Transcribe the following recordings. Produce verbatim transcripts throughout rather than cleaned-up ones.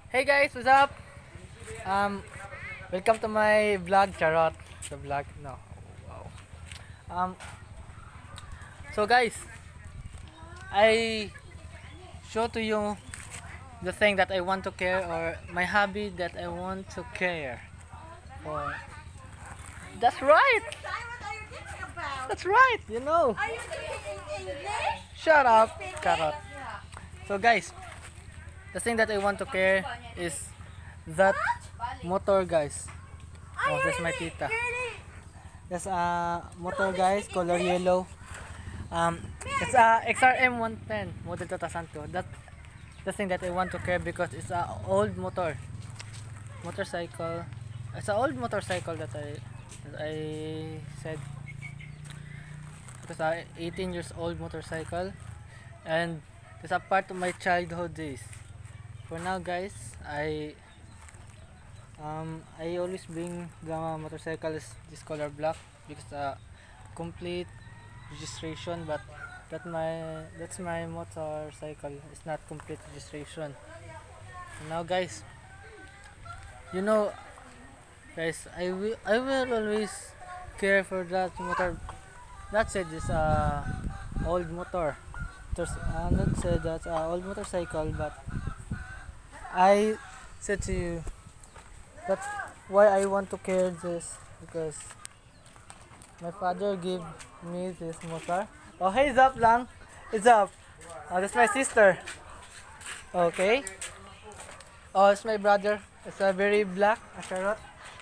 Hey guys, what's up? Um, welcome to my vlog, Charot. The vlog, no. Wow. Um, so guys, I show to you the thing that I want to care or my hobby that I want to care for. That's right. What are you thinking about? That's right. You know. Are you speaking English? Shut up, Speaking? Carrot. So guys, the thing that I want to care is that motor, guys. Oh, that's my tita. That's a motor, guys, color yellow. Um, it's a X R M one ten model two thousand two. That the thing that I want to care because it's a old motor, motorcycle. It's an old motorcycle that I that I said. It's a eighteen years old motorcycle, and it's a part of my childhood days. For now, guys, I um I always bring the motorcycle is this color black because uh complete registration, but that my that's my motorcycle. It's not complete registration. Now, guys, you know, guys, I will I will always care for that motor. That said, this uh old motor. There's uh, not said that's uh, old motorcycle, but I said to you that's why I want to care this because my father gave me this motor. Oh, hey, it's up lang. It's up. Oh, that's my sister. Okay. Oh, it's my brother. It's a very black, a carrot.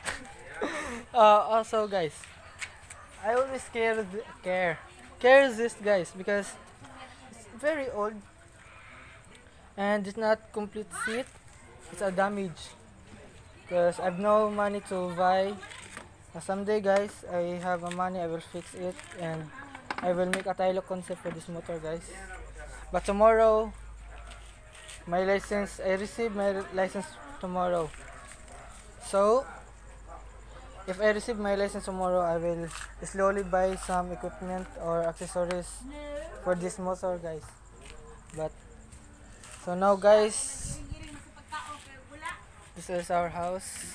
uh, also, guys, I always care, th- care, care this, guys, because it's very old and it's not complete seat. It's a damage because I've no money to buy. Uh, someday, guys, I have a money. I will fix it and I will make a Tylo concept for this motor, guys. But tomorrow, my license, I receive my license tomorrow. So, if I receive my license tomorrow, I will slowly buy some equipment or accessories for this motor, guys. But so now, guys, this is our house.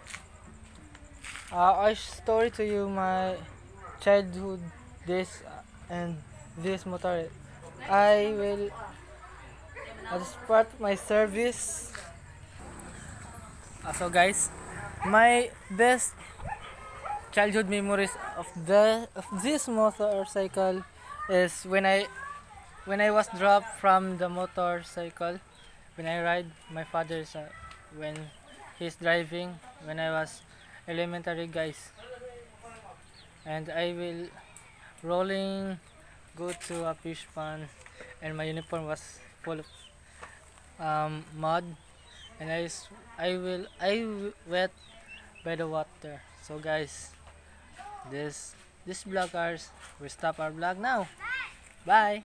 Uh, I story to you my childhood days uh, and this motor. I will as part of my service. Uh, so guys, my best childhood memories of the of this motorcycle is when I when I was dropped from the motorcycle when I ride my father's uh, when he's driving when I was elementary, guys, and I will rolling go to a fish pond and my uniform was full of um, mud and I, s- I will I w- wet by the water. So guys, this this vloggers will stop our vlog now. Bye.